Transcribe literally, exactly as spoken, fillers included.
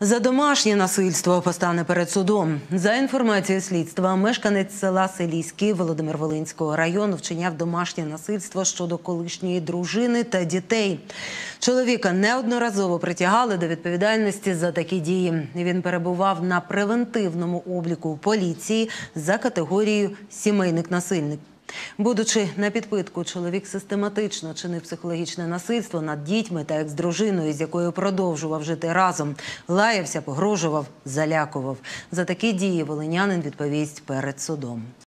За домашнє насильство постане перед судом. За інформацією слідства, мешканець села Селіський Володимир-Волинського району вчиняв домашнє насильство щодо колишньої дружини та дітей. Чоловіка неодноразово притягали до відповідальності за такі дії. Він перебував на превентивному обліку у поліції за категорією «сімейник-насильник». Будучи на підпитку, чоловік систематично чинив психологічне насильство над дітьми та екс-дружиною, з якою продовжував жити разом. Лаявся, погрожував, залякував. За такі дії волинянин відповість перед судом.